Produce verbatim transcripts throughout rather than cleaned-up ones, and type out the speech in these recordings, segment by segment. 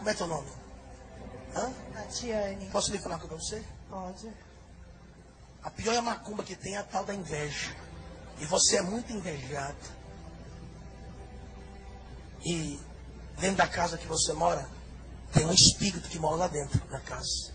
Como é teu nome? Hã? Tatiane. Posso lhe falar com você? Pode. A pior macumba que tem é a tal da inveja. E você é muito invejada. E dentro da casa que você mora, tem um espírito que mora lá dentro da casa.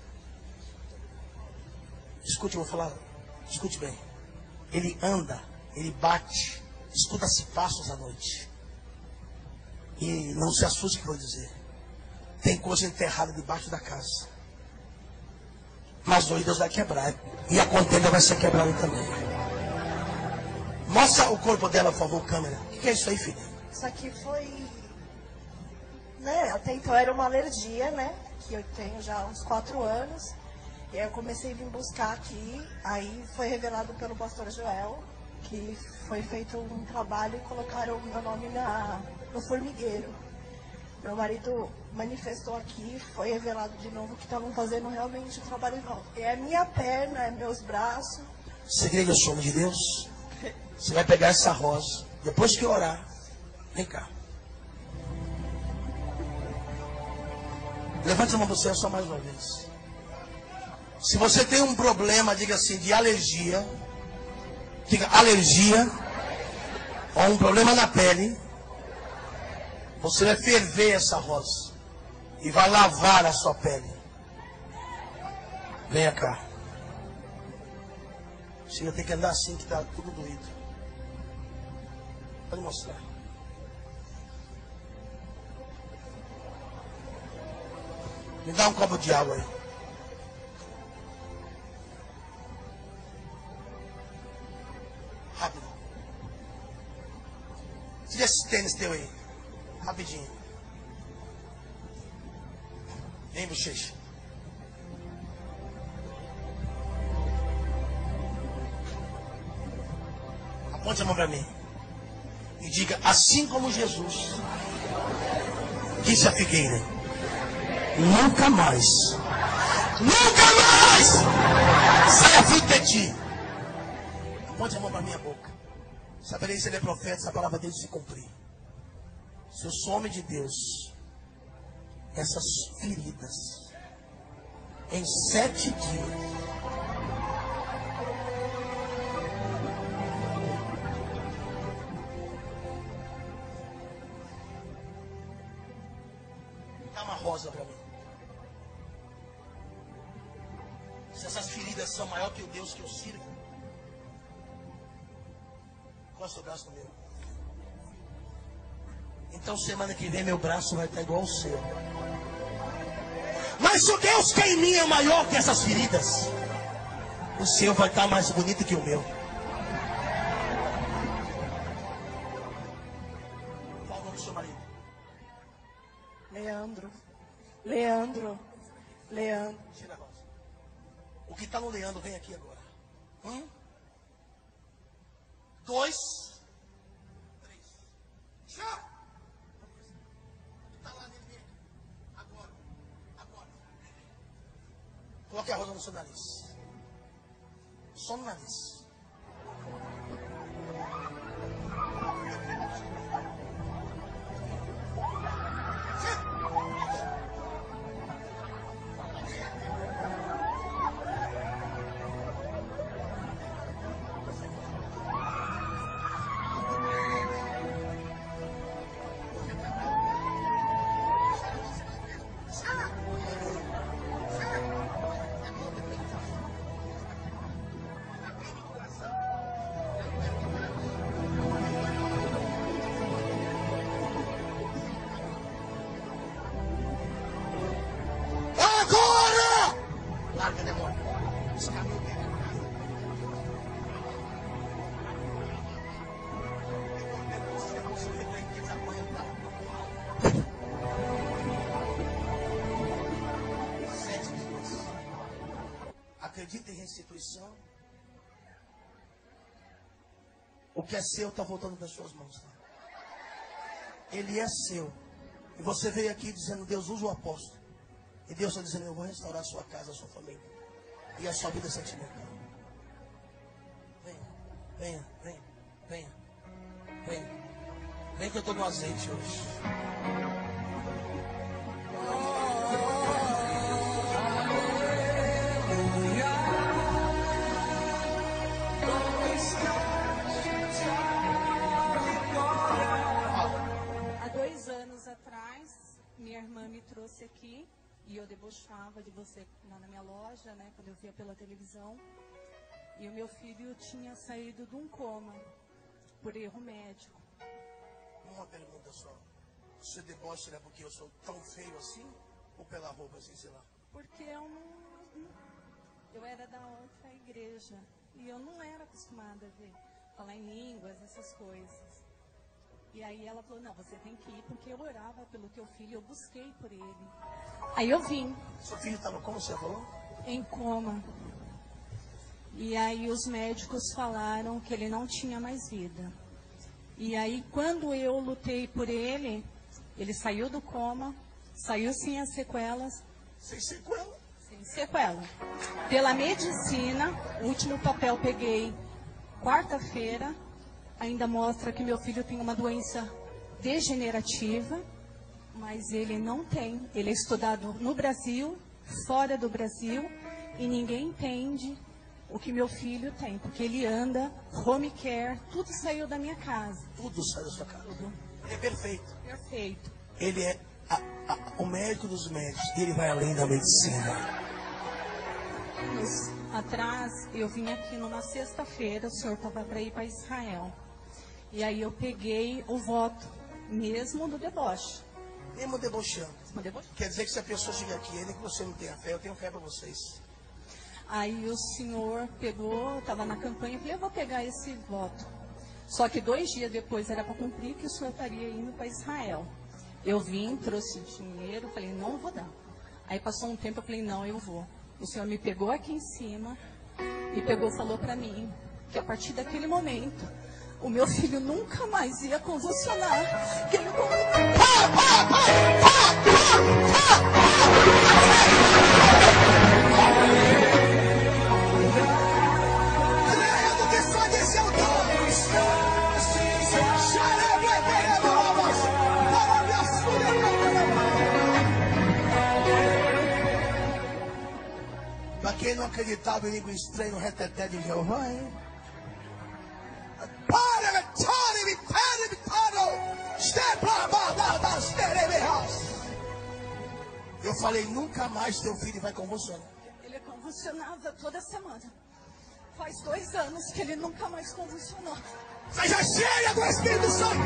Escute, eu vou falar. Escute bem. Ele anda, ele bate, escuta-se passos à noite. E não se assuste que eu vou dizer. Tem coisa enterrada debaixo da casa. Mas hoje Deus vai quebrar. E a contenda vai ser quebrada também. Mostra o corpo dela, por favor, câmera. O que, que é isso aí, filha? Isso aqui foi... Né? Até então era uma alergia, né? Que eu tenho já há uns quatro anos. E aí eu comecei a vir buscar aqui. Aí foi revelado pelo pastor Joel que foi feito um trabalho e colocaram o meu nome na, no formigueiro. Meu marido manifestou aqui, foi revelado de novo que estavam fazendo realmente o trabalho não. É a minha perna, é meus braços. Você crê que eu sou homem de Deus? Você vai pegar essa rosa. Depois que orar, vem cá. Levante a mão para você só mais uma vez. Se você tem um problema, diga assim, de alergia, diga alergia, ou um problema na pele, você vai ferver essa rosa e vai lavar a sua pele. Venha cá. Você vai ter que andar assim que está tudo doído. Pode mostrar. Me dá um copo de água aí. Rápido. Tira esse tênis teu aí. Rapidinho. Vem, bochecha. Aponte a mão para mim. E diga, assim como Jesus disse a figueira, nunca mais, nunca mais saia fruto de ti. Aponte a mão para minha boca. Saberei se ele é profeta, se a palavra dele se cumprir. Se eu sou homem de Deus, essas feridas, em sete dias, dá uma rosa para mim. Se essas feridas são maior que o Deus que eu sirvo, costa o braço no meu. Então semana que vem meu braço vai estar igual ao seu. Mas se o Deus que é em mim é maior que essas feridas, o seu vai estar mais bonito que o meu. Qual o nome do seu marido? Leandro. Leandro. Leandro. Tira a rosa. O que está no Leandro vem aqui agora. Um. Dois. Três. Já. Coloque a rosa no seu nariz. Só no nariz. Larga, demônio. Esse caminho dele é casa. Sete dias. Acredita em restituição? O que é seu está voltando das suas mãos. Tá? Ele é seu. E você veio aqui dizendo, Deus usa o apóstolo. E Deus está dizendo, eu vou restaurar a sua casa, a sua família. E a sua vida sentimental. Venha, venha, venha, venha. Venha. Vem que eu estou no azeite hoje. atrás, minha irmã me trouxe aqui e eu debochava de você lá na minha loja, né, quando eu via pela televisão. E o meu filho tinha saído de um coma por erro médico. Uma pergunta só. Você debocha é porque eu sou tão feio assim? Ou pela roupa assim, sei lá? Porque eu não, não... Eu era da outra igreja. E eu não era acostumada a ver, falar em línguas, essas coisas. E aí ela falou, não, você tem que ir, porque eu orava pelo teu filho, eu busquei por ele. Aí eu vim. Seu filho estava como você falou? Em coma. E aí os médicos falaram que ele não tinha mais vida. E aí quando eu lutei por ele, ele saiu do coma, saiu sem as sequelas. Sem sequela? Sem sequela. Pela medicina, o último papel peguei quarta-feira, ainda mostra que meu filho tem uma doença degenerativa, mas ele não tem. Ele é estudado no Brasil, fora do Brasil, e ninguém entende o que meu filho tem, porque ele anda, home care, tudo saiu da minha casa. Tudo saiu da sua casa. Tudo. Ele é perfeito. Perfeito. Ele é a, a, o médico dos médicos. Ele vai além da medicina. Anos atrás, eu vim aqui numa sexta-feira, o senhor estava para ir para Israel. E aí eu peguei o voto, mesmo do deboche. Mesmo debochando. Mesmo deboche. Quer dizer que se a pessoa chega aqui, ainda que você não tenha fé, eu tenho fé para vocês. Aí o senhor pegou, estava na campanha, eu falei, eu vou pegar esse voto. Só que dois dias depois era para cumprir que o senhor estaria indo para Israel. Eu vim, trouxe dinheiro, falei, não vou dar. Aí passou um tempo, eu falei, não, eu vou. O senhor me pegou aqui em cima e pegou, falou para mim que a partir daquele momento o meu filho nunca mais ia convulsionar. Que ele... Para quem não acreditava em língua estranha no reteté de Jeová, hein? Eu falei, nunca mais teu filho vai convulsionar. Ele convulsionava toda semana. Faz dois anos que ele nunca mais convulsionou. Seja cheia do Espírito Santo.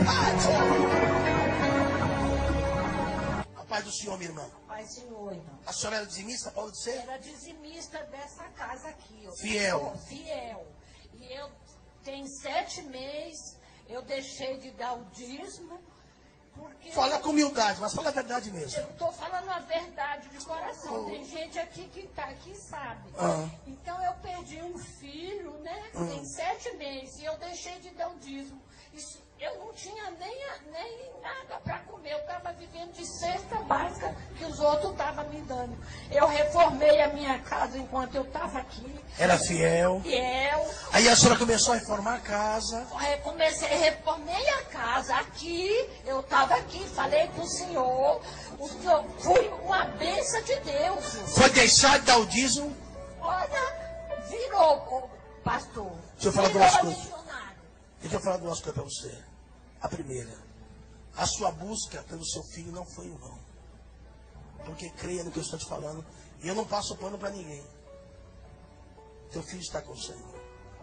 A paz do Senhor, minha irmã. Paz, Senhor, irmão. A senhora era dizimista, pode ser? Era dizimista dessa casa aqui. Eu Fiel. sou fiel. E eu tenho sete meses, eu deixei de dar o dízimo, porque... Fala com humildade, mas fala a verdade mesmo. Eu estou falando a verdade de coração. Tem gente aqui que está aqui sabe. Ah. Então eu perdi um filho, né? Ah. Tem sete meses e eu deixei de dar o dízimo. Isso, eu não tinha nem, a- nem nada para comer. Eu estava vivendo de cesta básica que os outros estavam me dando. Eu reformei a minha casa enquanto eu estava aqui. Era fiel. Fiel. Aí a senhora começou a reformar a casa. Eu comecei, reformei a casa aqui, eu estava aqui, falei com o senhor, o senhor foi uma bênção de Deus. Foi deixar de dar o dízimo. Olha, virou, pastor. Deixa eu falar virou duas coisas. missionário. Deixa eu falar duas coisas para você. A primeira, a sua busca pelo seu filho não foi em vão. Porque creia no que eu estou te falando. E eu não passo pano para ninguém. Teu filho está com o Senhor.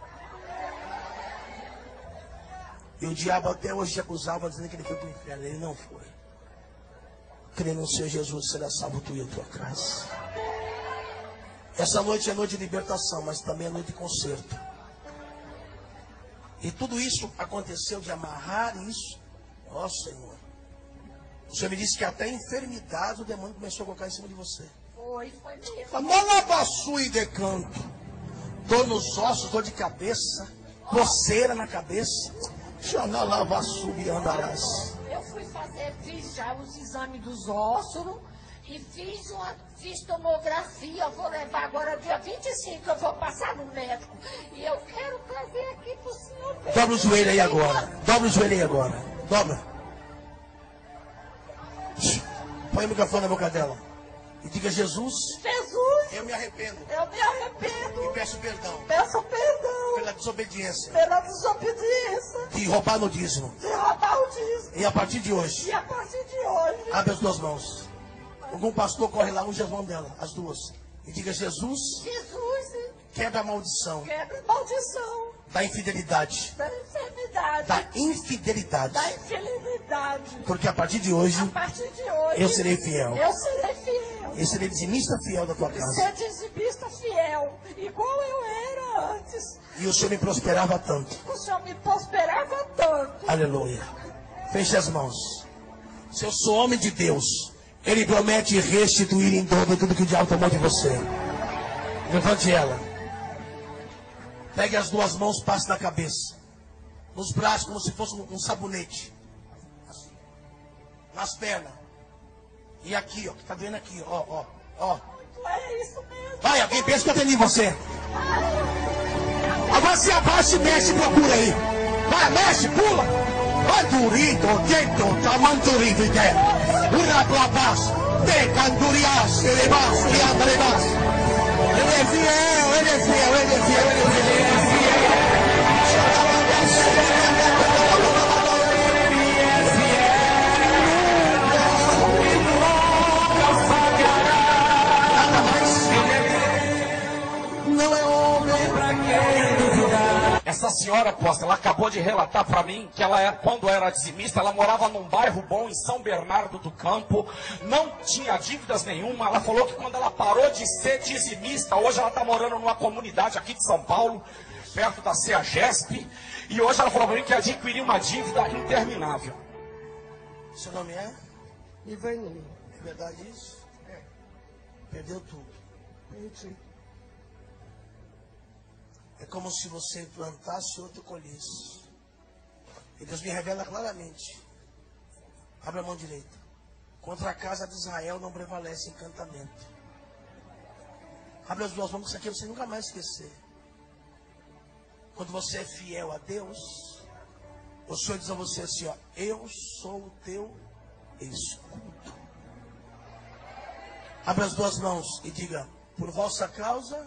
E o diabo até hoje te acusava dizendo que ele foi para o inferno. Ele não foi. Creia no Senhor Jesus, será salvo tu e a tua casa. Essa noite é noite de libertação, mas também é noite de conserto. E tudo isso aconteceu de amarrar isso. Ó Senhor. O Senhor me disse que até a enfermidade o demônio começou a colocar em cima de você. Foi, foi mesmo. Malabaçu e decanto. Dor nos ossos, dor de cabeça. Coceira na cabeça. Xanalabaçu e andarás. Eu fui fazer, fiz já os exames dos ossos e fiz uma fiz tomografia. Eu vou levar agora dia vinte e cinco, eu vou passar no médico. E eu quero trazer aqui pro senhor ver. Dobra o joelho aí agora. Dobra o joelho aí agora. Dobra. Põe o microfone na boca dela. E diga, Jesus, Jesus, eu me arrependo. eu me arrependo. E peço perdão Peço perdão pela desobediência pela desobediência de roubar no dízimo. de roubar o dízimo. E a partir de hoje, E a partir de hoje, abre as duas mãos. Algum pastor corre lá, unge as mãos dela, as duas. E diga: Jesus, Jesus quebra a maldição quebra a maldição da infidelidade. da enfermidade, Da infidelidade. da infidelidade. Porque a partir de hoje, A partir de hoje, eu serei fiel. eu serei fiel. Eu serei dizimista fiel da tua casa. Ser dizimista fiel, igual eu era antes. E o Senhor me prosperava tanto. O Senhor me prosperava tanto. Aleluia. Feche as mãos. Se eu sou homem de Deus, Ele promete restituir em dobro tudo que o diabo tomou de você. Levante ela. Pegue as duas mãos, passe na cabeça. Nos braços, como se fosse um, um sabonete. Assim. Nas pernas. E aqui, ó. Que tá doendo aqui, ó, ó, ó. É isso mesmo. Vai, alguém pensa que eu atendi você. Agora se abaixa e mexe e procura aí. Vai, mexe, pula. Vai, durito, dentro, tamanturido, ideia. Ura pra baixo. Te candurias, ele baixo, ele anda, ele baixo. Ele é fiel, ele é fiel, ele é fiel, ele é fiel, ele é fiel. Nada mais. Não é homem pra quem duvidar. Essa senhora, apóstolo, ela acabou de relatar para mim que ela, quando era dizimista, ela morava num bairro bom em São Bernardo do Campo, não tinha dívidas nenhuma. Ela falou que quando ela parou de ser dizimista, hoje ela está morando numa comunidade aqui de São Paulo, perto da CEAGESP, e hoje ela falou para mim que adquiriu uma dívida interminável. Seu nome é? Ivani, É verdade isso? É. Perdeu tudo. perdi. É como se você plantasse e outro colhesse. E Deus me revela claramente. Abre a mão direita. Contra a casa de Israel não prevalece encantamento. Abre as duas mãos, que isso aqui você nunca mais esquecer. Quando você é fiel a Deus, o Senhor diz a você assim, ó: eu sou o teu escudo. Abre as duas mãos e diga: por vossa causa,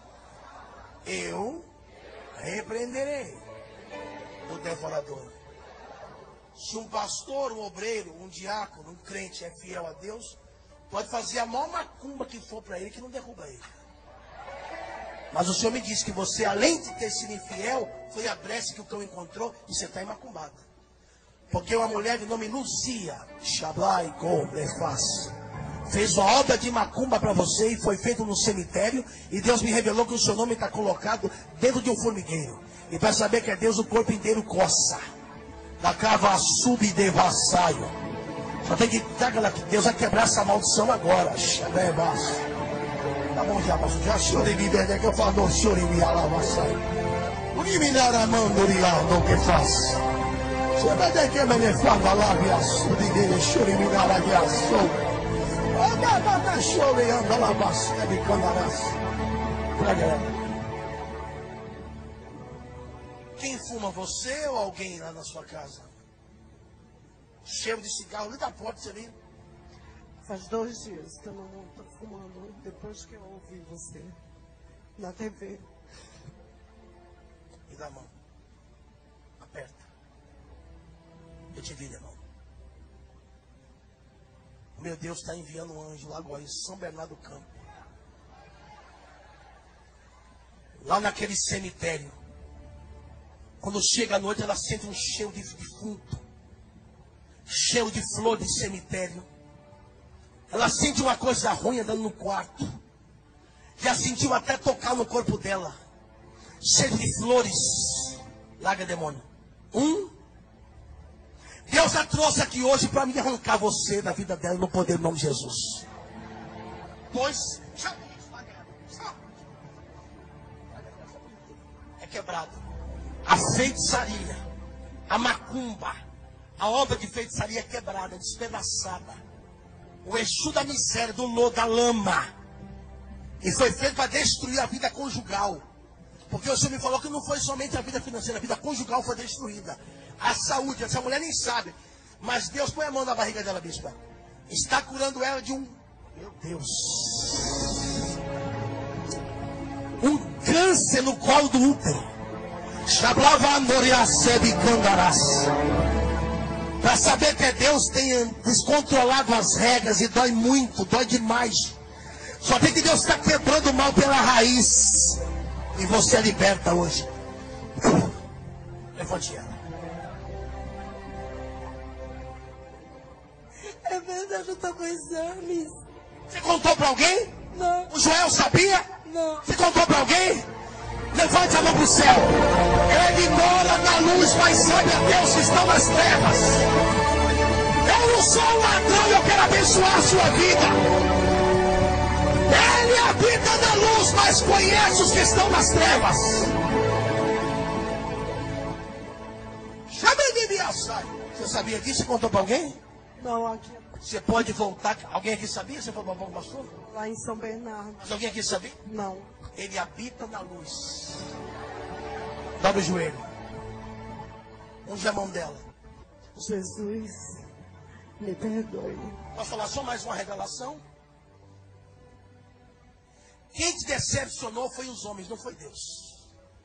eu repreenderei o devorador. Se um pastor, um obreiro, um diácono, um crente é fiel a Deus, pode fazer a maior macumba que for para ele, que não derruba ele. Mas o Senhor me disse que você, além de ter sido infiel, foi a brecha que o cão encontrou e você está macumbada. Porque uma mulher de nome Luzia, Shablai Goblefaz, fez uma obra de macumba para você e foi feito no cemitério. E Deus me revelou que o seu nome está colocado dentro de um formigueiro. E para saber que é Deus, o corpo inteiro coça. Da cava sub de vassaio. Só tem que dar que Deus vai quebrar essa maldição agora. Tá bom, já, pastor. Já chorei de verdade que eu falo, não chorei de alavassaio. O que me dá a mão do riado que faz? Você vai ter que me falar lá, viaço, de dele, chorei me dar a viaço. Chorei, anda lá, basta, de candarás. Pra galera. Quem fuma, você ou alguém lá na sua casa? Cheiro de cigarro ali da porta, você viu? Faz dois dias que eu não estou fumando, depois que eu ouvi você na T V. Me dá a mão. Aperta. Eu te vi, irmão. Meu Deus está enviando um anjo lá agora em São Bernardo do Campo. Lá naquele cemitério. Quando chega a noite, ela sente um cheiro de defunto. Cheiro de flor de cemitério. Ela sente uma coisa ruim andando no quarto. Já sentiu até tocar no corpo dela. Cheiro de flores. Larga, demônio. Um. Deus a trouxe aqui hoje para me arrancar você da vida dela no poder do nome de Jesus. Dois. É quebrado. A feitiçaria, a macumba, a obra de feitiçaria é quebrada, despedaçada. O Exu da miséria, do lodo, da lama. E foi feito para destruir a vida conjugal. Porque o Senhor me falou que não foi somente a vida financeira, a vida conjugal foi destruída. A saúde, essa mulher nem sabe. Mas Deus, põe a mão na barriga dela, bispa. Está curando ela de um... Meu Deus. Um câncer no colo do útero. Para saber que é Deus, tem descontrolado as regras e dói muito, dói demais. Só tem que Deus está quebrando o mal pela raiz. E você é liberta hoje. Levante ela. É verdade, eu tô com exames. Você contou para alguém? Não. O Joel sabia? Não. Você contou para alguém? Levante a mão para o céu. Ele mora na luz, mas sabe a Deus que estão nas trevas. Eu não sou um ladrão, eu quero abençoar a sua vida. Ele habita na luz, mas conhece os que estão nas trevas. Chama de Biaçai. Você sabia disso? Você contou para alguém? Não, aqui. Você pode voltar. Alguém aqui sabia? Você foi para o pastor? Lá em São Bernardo. Mas alguém aqui sabia? Não. Ele habita na luz. Dobra o joelho. Onde é a mão dela? Jesus, me perdoe. Posso falar só mais uma revelação? Quem te decepcionou foi os homens, não foi Deus.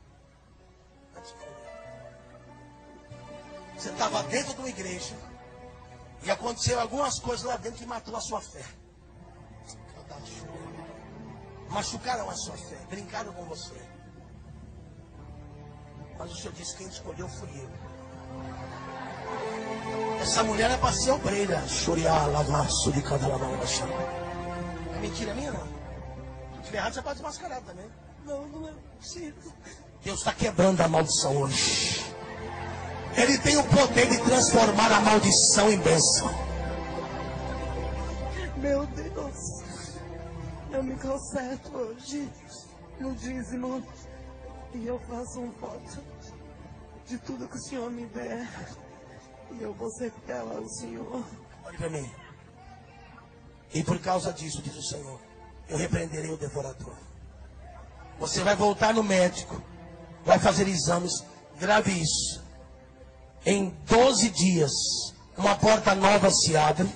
Você estava dentro de uma igreja e aconteceu algumas coisas lá dentro que matou a sua fé. Machucaram a sua fé, brincaram com você. Mas o Senhor disse: quem escolheu fui eu. Essa mulher é para ser obreira. É mentira minha, não? Se tiver errado, você pode desmascarar também. Não, não é possível. Deus está quebrando a maldição hoje. Ele tem o poder de transformar a maldição em bênção. Meu Deus. Eu me conserto hoje no dízimo e eu faço um voto de tudo que o Senhor me der e eu vou ser fiel ao Senhor. Olhe para mim. E por causa disso, diz o Senhor, eu repreenderei o devorador. Você vai voltar no médico, vai fazer exames, grave isso. Em doze dias, uma porta nova se abre.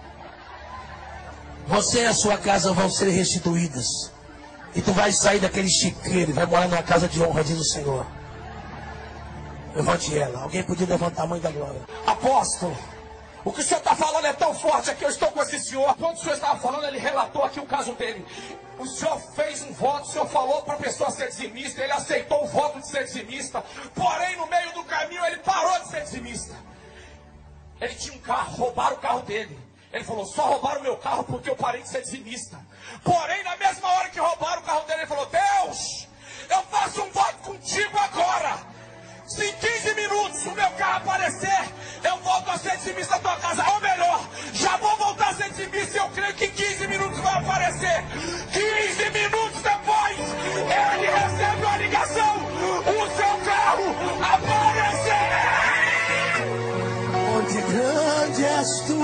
Você e a sua casa vão ser restituídas. E tu vai sair daquele chiqueiro e vai morar numa casa de honra, diz o Senhor. Levante ela. Alguém podia levantar a mãe da glória. Apóstolo, o que o senhor está falando é tão forte aqui. Eu estou com esse senhor. Quando o senhor estava falando, ele relatou aqui o caso dele. O senhor fez um voto, o senhor falou para a pessoa ser dizimista. Ele aceitou o voto de ser dizimista. Porém, no meio do caminho, ele parou de ser dizimista. Ele tinha um carro, roubaram o carro dele. Ele falou: só roubaram o meu carro porque eu parei de ser dizimista. Porém, na mesma hora que roubaram o carro dele, ele falou: Deus, eu faço um voto contigo agora. Se em quinze minutos o meu carro aparecer, eu volto a ser dizimista da tua casa. Ou melhor, já vou voltar a ser dizimista e eu creio que em quinze minutos vai aparecer. quinze minutos depois, ele recebe uma ligação. O seu carro apareceu. Onde grande és tu,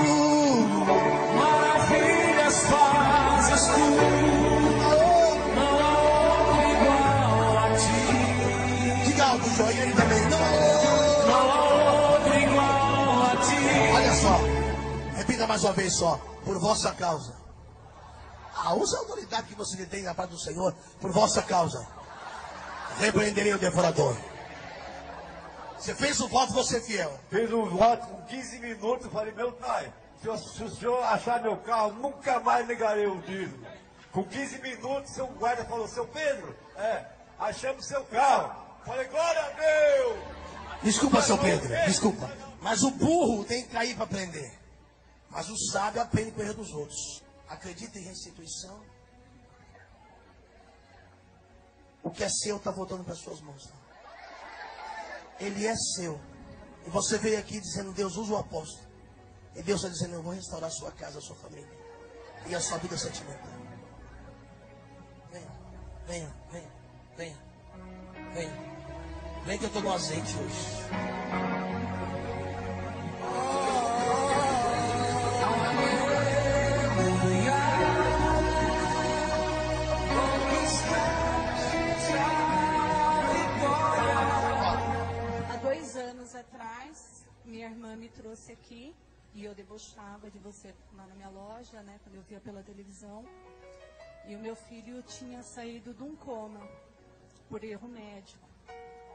Maravilhas fazes tu. Não há outro igual a ti. diga alto, joinha aí também. Não. Não há outro igual a ti. Olha só, repita mais uma vez só. Por vossa causa. Ah, usa a autoridade que você tem na paz do Senhor. Por vossa causa. Repreenderei o devorador. Você fez o voto, você é fiel. Fiz um voto com quinze minutos, eu falei: meu pai, se o, se o senhor achar meu carro, nunca mais negarei o dízimo. Com quinze minutos, seu guarda falou: seu Pedro, é, achamos seu carro. Falei: glória a Deus. Desculpa, seu Pedro, desculpa. Mas o burro tem que cair para aprender. Mas o sábio aprende com o erro dos outros. Acredita em restituição. O que é seu está voltando para as suas mãos. Tá? Ele é seu. E você veio aqui dizendo: Deus, usa o apóstolo. E Deus está dizendo: eu vou restaurar a sua casa, a sua família e a sua vida sentimental. Venha, venha, venha, venha, venha. Vem que eu estou no azeite hoje. Há dois anos atrás, minha irmã me trouxe aqui e eu debochava de você lá na minha loja, né, quando eu via pela televisão. E o meu filho tinha saído de um coma por erro médico.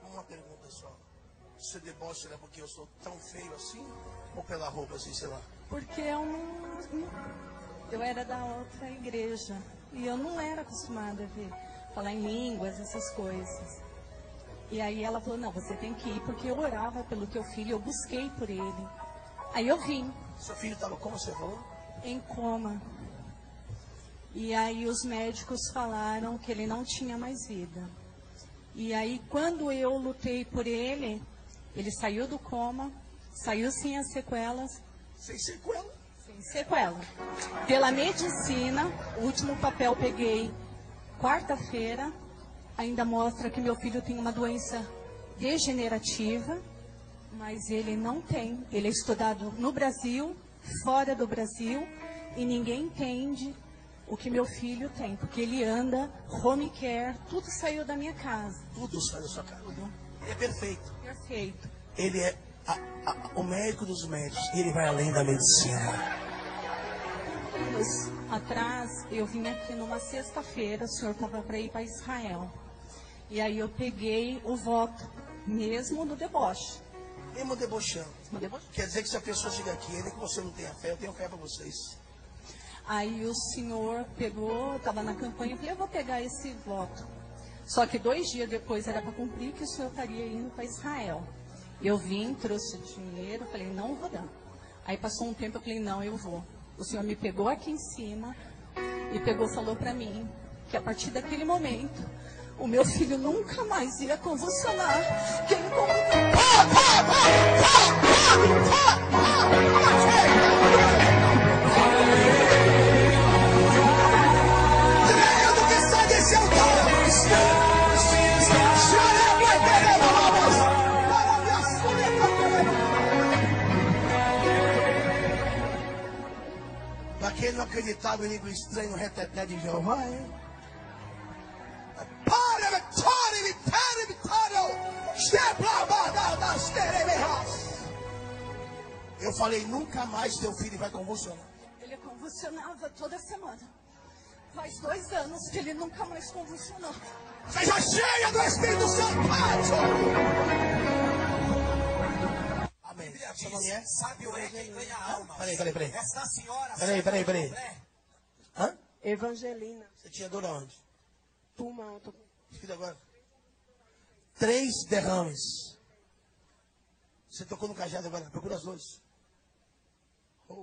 Uma pergunta só. Você debocha é porque eu sou tão feio assim? Ou pela roupa assim, sei lá? Porque eu não, eu era da outra igreja. E eu não era acostumada a ver, falar em línguas, essas coisas. E aí ela falou, não, você tem que ir, porque eu orava pelo teu filho, eu busquei por ele. Aí eu vim. Seu filho estava como você falou? Em coma. E aí os médicos falaram que ele não tinha mais vida. E aí quando eu lutei por ele, ele saiu do coma, saiu sem as sequelas. Sem sequela? Sem sequela. Pela medicina, o último papel peguei quarta-feira, ainda mostra que meu filho tem uma doença degenerativa, mas ele não tem. Ele é estudado no Brasil, fora do Brasil, e ninguém entende o que meu filho tem, porque ele anda, home care, tudo saiu da minha casa. Tudo saiu da sua casa. Ele é perfeito. Perfeito. Ele é a, a, o médico dos médicos. Ele vai além da medicina. Anos atrás, eu vim aqui numa sexta-feira, o senhor estava para ir para Israel. E aí eu peguei o voto, mesmo no deboche. Mesmo debochando. No deboche. Quer dizer que se a pessoa chega aqui, ainda que você não tenha fé, eu tenho fé para vocês. Aí o senhor pegou, estava na campanha, eu falei, eu vou pegar esse voto. Só que dois dias depois era para cumprir que o senhor estaria indo para Israel. Eu vim, trouxe dinheiro, falei, não vou dar. Aí passou um tempo, eu falei, não, eu vou. O senhor me pegou aqui em cima e pegou e falou para mim que a partir daquele momento, o meu filho nunca mais ia convulsionar. Quem convulsionar? Credo que sai desse altar! Para quem não acreditava em língua estranha, o reteté de Jeová, hein? Eu falei, nunca mais teu filho vai convulsionar. Ele convulsionava toda semana. Faz dois anos que ele nunca mais convulsionou. Seja cheia do Espírito Santo. Amém. Seu nome é? Sabe o é quem ganha a alma? Peraí, peraí, peraí. Esta senhora... Peraí, peraí, peraí. Hã? Evangelina. Você tinha dor aonde? Pulmão. Tô... Filho agora. Três derrames. Você tocou no cajado agora. Procura as duas. Oh,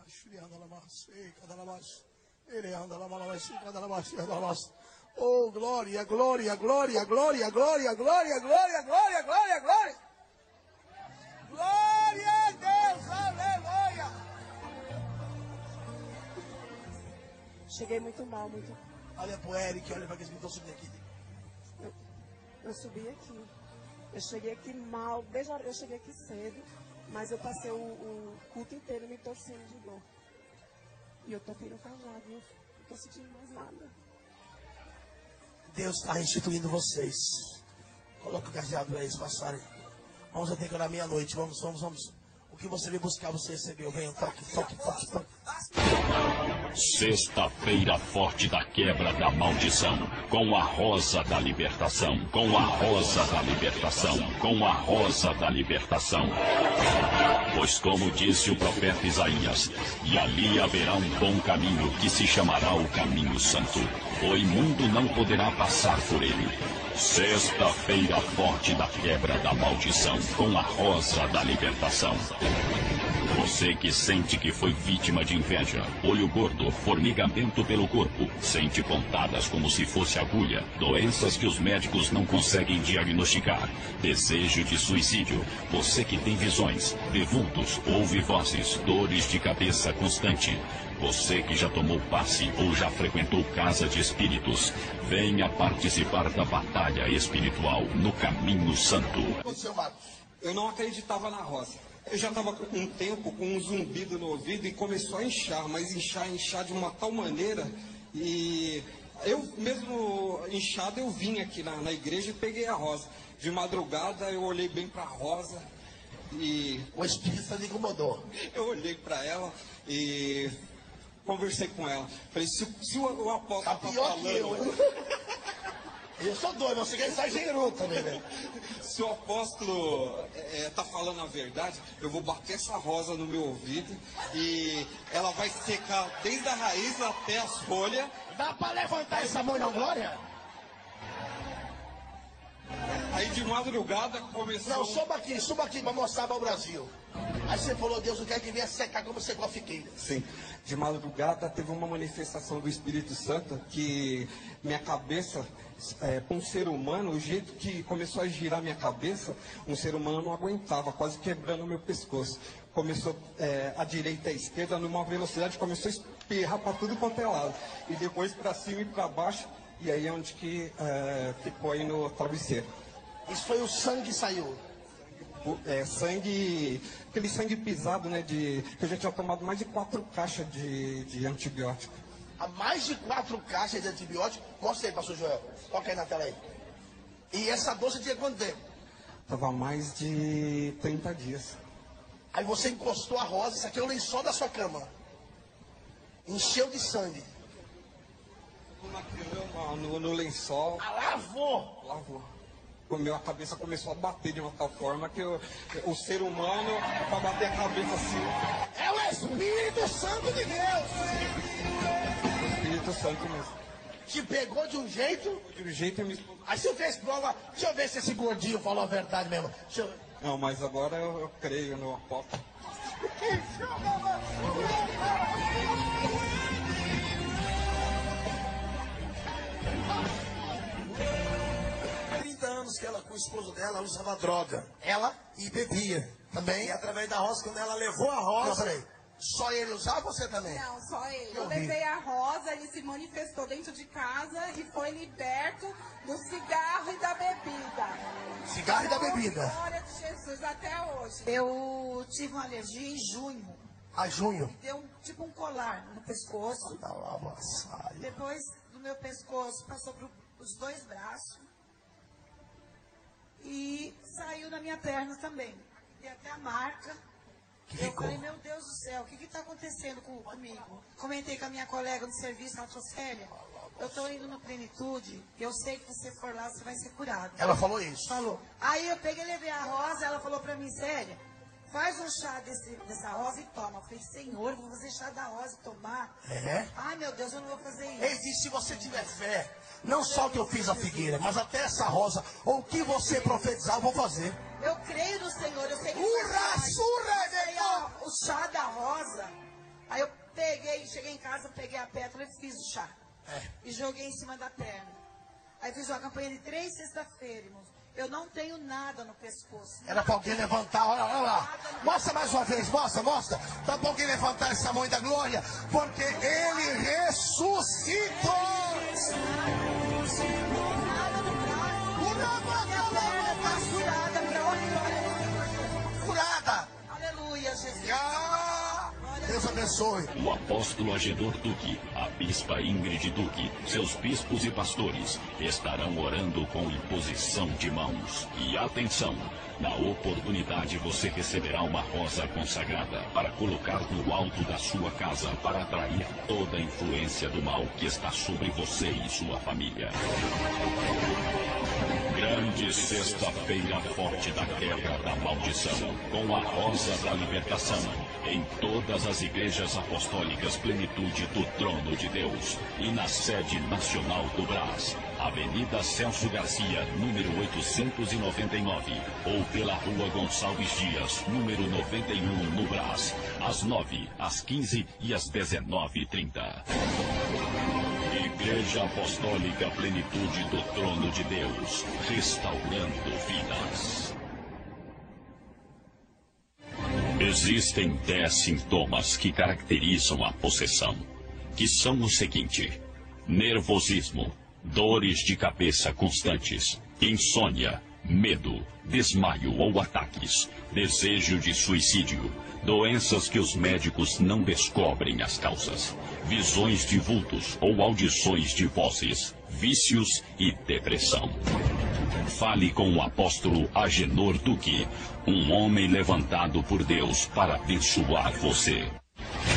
Oh, glória, glória, glória, glória, glória, glória, glória, glória, glória, glória. Glória a Deus, aleluia. Cheguei muito mal, muito. Olha pro Eric, olha para que eles me estão subindo aqui. Eu, eu subi aqui. Eu cheguei aqui mal, desde a hora, eu cheguei aqui cedo, mas eu passei o, o culto inteiro me torcendo de dor. E eu toquei no cajado, eu não estou sentindo mais nada. Deus está restituindo vocês. Coloca o cajado para eles passarem. Vamos até que orar meia-noite. Vamos, vamos, vamos. O que você veio buscar, você recebeu. Venha, toque, toque, toque, toque. Sexta-feira forte da quebra da maldição. Com a rosa da libertação. Com a rosa da libertação. Com a rosa da libertação. Pois como disse o profeta Isaías, e ali haverá um bom caminho que se chamará o caminho santo. O imundo não poderá passar por ele. Sexta-feira forte da quebra da maldição. Com a rosa da libertação. Você que sente que foi vítima de inveja, olho gordo, formigamento pelo corpo, sente pontadas como se fosse agulha, doenças que os médicos não conseguem diagnosticar, desejo de suicídio, você que tem visões, vê vultos, ouve vozes, dores de cabeça constante, você que já tomou passe ou já frequentou casa de espíritos, venha participar da batalha espiritual no Caminho Santo. Eu não acreditava na rosa. Eu já estava com um tempo com um zumbido no ouvido e começou a inchar, mas inchar, inchar de uma tal maneira. E eu mesmo inchado, eu vim aqui na, na igreja e peguei a rosa. De madrugada eu olhei bem para a rosa e... O Espírito me incomodou. Eu olhei para ela e conversei com ela. Falei, se, se o, o apóstolo tá está pior falando... que eu, hein? Eu sou doido, você quer exagerou também, né? Se o apóstolo é, tá falando a verdade, eu vou bater essa rosa no meu ouvido e ela vai secar desde a raiz até as folhas. Dá pra levantar essa mão na glória? Aí de madrugada começou... Não, suba aqui, suba aqui pra mostrar para o Brasil. Aí você falou, Deus, eu quero que venha secar como secou a figueira. Sim, de madrugada teve uma manifestação do Espírito Santo que minha cabeça, é, para um ser humano, o jeito que começou a girar minha cabeça, um ser humano não aguentava, quase quebrando o meu pescoço. Começou é, a direita e a esquerda numa velocidade, começou a espirrar para tudo quanto é lado. E depois para cima e para baixo, e aí é onde que é, ficou aí no travesseiro. Isso foi o sangue que saiu. É, sangue, aquele sangue pisado, né, de, que eu já tinha tomado mais de quatro caixas de, de antibiótico. Há mais de quatro caixas de antibiótico? Mostra aí, pastor Joel. Toca aí na tela aí. E essa dor você tinha quanto tempo? Tava mais de trinta dias. Aí você encostou a rosa, isso aqui é o lençol da sua cama. Encheu de sangue. Na cama, no, no lençol. Ah, lavou! Lavou. Meu, a cabeça começou a bater de uma tal forma que eu, o ser humano, para bater a cabeça assim... É o Espírito Santo de Deus! O Espírito Santo mesmo. Te pegou de um jeito? De um jeito eu me... Aí você fez prova, deixa eu ver se esse gordinho falou a verdade mesmo. Deixa eu... Não, mas agora eu, eu creio no apóstolo. anos que ela, com o esposo dela, usava droga. Ela? E bebia também. E através da rosa, quando ela levou a rosa... Não, peraí. Só ele usava ou você também? Não, só ele. Eu, Eu levei a rosa, ele se manifestou dentro de casa e foi liberto do cigarro e da bebida. Cigarro e da bebida. Glória de Jesus, até hoje. Eu tive uma alergia em junho. A junho? Deu um, tipo um colar no pescoço. Tá lá, moça. Depois do meu pescoço, passou para os dois braços. E saiu na minha perna também. Tem até a marca. Que eu ficou? falei, meu Deus do céu, o que está acontecendo com, comigo? Comentei com a minha colega no serviço, ela falou, Célia, eu estou indo no Plenitude, eu sei que você for lá, você vai ser curado. Ela falou isso? Falou. Aí eu peguei, levei a rosa, ela falou para mim, Célia, faz um chá desse, dessa rosa e toma. Eu falei, Senhor, eu vou fazer chá da rosa e tomar. É? Ai, meu Deus, eu não vou fazer isso. Existe, se você tiver fé, não só o que eu fiz a figueira, mas até essa rosa, ou o que você profetizar, eu vou fazer. Eu creio no Senhor, eu sei que Urra, surra, o chá da rosa. Aí eu peguei, cheguei em casa, peguei a pétala e fiz o chá. É. E joguei em cima da perna. Aí fiz uma campanha de três sexta-feiras, irmãos. Eu não tenho nada no pescoço. Era pra alguém levantar, olha, olha lá. Mostra mais uma vez, mostra, mostra. Tá bom alguém levantar essa mão da glória, porque ele ressuscitou. Curada pra onde? Curada. Aleluia, Jesus. Ah, Deus abençoe. O apóstolo Agedor Duque, a bispa Ingrid Duque, seus bispos e pastores estarão orando com imposição de mãos. E atenção, na oportunidade você receberá uma rosa consagrada para colocar no alto da sua casa para atrair toda a influência do mal que está sobre você e sua família. Grande Sexta-feira Forte da Quebra da Maldição, com a Rosa da Libertação, em todas as igrejas apostólicas Plenitude do Trono de Deus e na sede nacional do Brás, Avenida Celso Garcia, número oitocentos e noventa e nove, ou pela Rua Gonçalves Dias, número noventa e um, no Brás, às nove, às quinze e às dezenove e trinta. Igreja Apostólica Plenitude do Trono de Deus, restaurando vidas. Existem dez sintomas que caracterizam a possessão, que são o seguinte: nervosismo, dores de cabeça constantes, insônia, medo, desmaio ou ataques, desejo de suicídio, doenças que os médicos não descobrem as causas, visões de vultos ou audições de vozes, vícios e depressão. Fale com o apóstolo Agenor Duque, um homem levantado por Deus para abençoar você.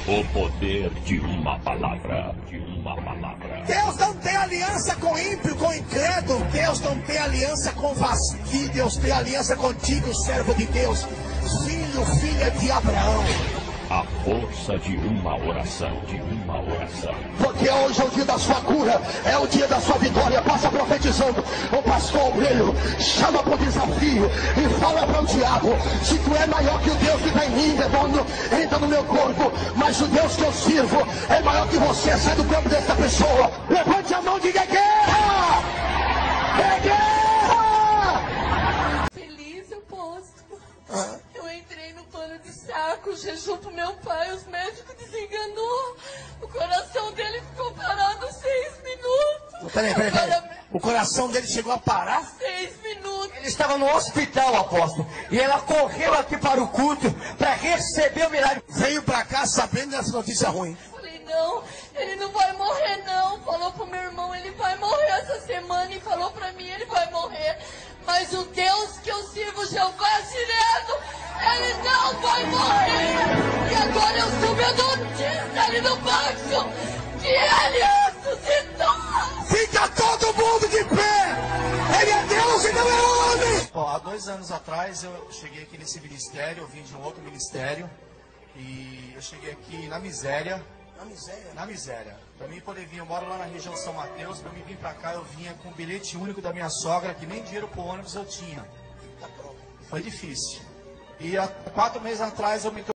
O poder de uma palavra. De uma palavra. Deus não tem aliança com ímpio, com incrédulo. Deus não tem aliança com vazio. Deus tem aliança contigo, servo de Deus. Filho, filha de Abraão. A força de uma oração. De uma oração. Porque hoje é o dia da sua cura, é o dia da sua vitória. Passa profetizando. O pastor Aurélio chama para o desafio e fala para o diabo: se tu é maior que o Deus que está em mim, demônio, entra no meu corpo. Mas o Deus que eu sirvo é maior que você. Sai do corpo dessa pessoa. Levante a mão e diga: guerra! É guerra! Feliz eu posso. Eu entrei no pano de saco, jejum pro meu pai, os médicos desenganou. O coração dele ficou parado seis minutos. Peraí, peraí, peraí. O coração dele chegou a parar? Seis minutos. Ele estava no hospital, apóstolo. E ela correu aqui para o culto para receber o milagre. Veio pra cá sabendo dessa notícia ruim. Falei, não, ele não vai morrer não. Falou pro meu irmão, ele vai morrer essa semana. E falou pra mim, ele vai morrer. Mas o Deus que eu sirvo, Jeová Jireh, ele não vai morrer. E agora eu soube a notícia ali no baixo que ele ressuscitou. Fica todo mundo de pé. Ele é Deus e não é homem. Bom, há dois anos atrás eu cheguei aqui nesse ministério, eu vim de um outro ministério. E eu cheguei aqui na miséria. Na miséria? Na miséria. Para mim poder vir, eu moro lá na região de São Mateus. Para mim vir para cá eu vinha com o bilhete único da minha sogra, que nem dinheiro pro ônibus eu tinha. Foi difícil. E há quatro meses atrás eu me